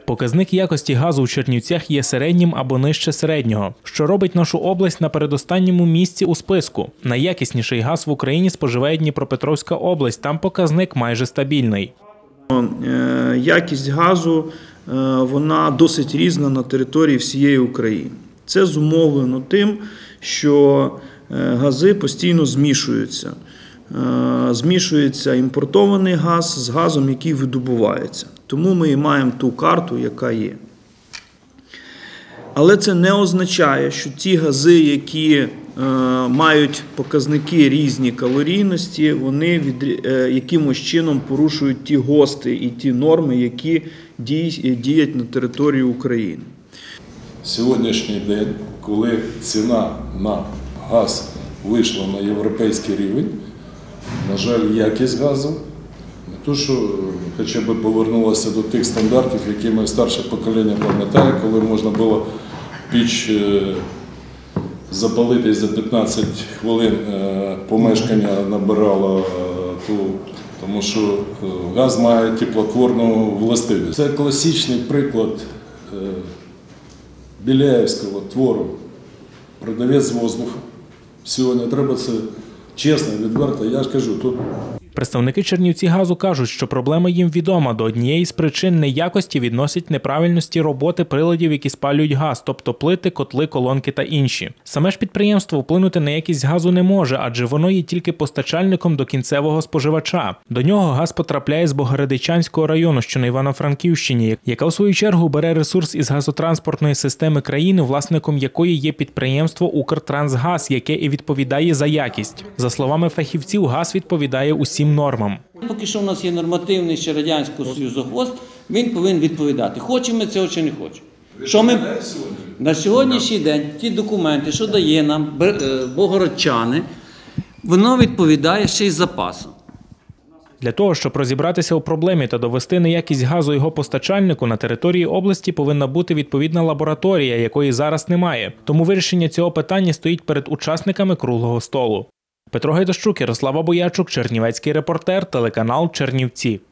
Показник якості газу у Чернівцях є середнім або нижче середнього, що робить нашу область на передостанньому місці у списку. Найякісніший газ в Україні споживає Дніпропетровська область, там показник майже стабільний. Якість газу вона досить різна на території всієї України. Це зумовлено тим, що гази постійно змішуються. Змішується імпортований газ з газом, який видобувається. Тому ми і маємо ту карту, яка є. Але це не означає, що ті гази, які мають показники різні калорійності, вони якимось чином порушують ті ГОСТи і ті норми, які діють на території України. Сьогоднішній день, коли ціна на газ вийшла на європейський рівень, на жаль, якість газу, не то, що хоча б повернулася до тих стандартів, які моє старше покоління пам'ятає, коли можна було піч запалити за 15 хвилин, помешкання набирало, тому що газ має теплотворну властивість. Це класичний приклад Біляєвського твору «Продавець воздуха». Сьогодні треба це чесно, відверто, я ж кажу, тут. Представники Чернівцігазу кажуть, що проблема їм відома. До однієї з причин неякості відносять неправильності роботи приладів, які спалюють газ, тобто плити, котли, колонки та інші. Саме ж підприємство вплинути на якість газу не може, адже воно є тільки постачальником до кінцевого споживача. До нього газ потрапляє з Богородичанського району, що на Івано-Франківщині, яка у свою чергу бере ресурс із газотранспортної системи країни, власником якої є підприємство «Укртрансгаз», яке і відповідає за якість. За словами фахівців, газ відповідає усім нормам. Поки що в нас є нормативний ще Радянського Союзу ГОСТ, він повинен відповідати, хочемо ми цього чи не хочемо. Що ми на сьогоднішній день ті документи, що дає нам богородчани, воно відповідає ще й запасом. Для того, щоб розібратися у проблемі та довести неякість газу його постачальнику, на території області повинна бути відповідна лабораторія, якої зараз немає. Тому вирішення цього питання стоїть перед учасниками круглого столу. Петро Гайдащук, Ярослава Боячук, Чернівецький репортер, телеканал Чернівці.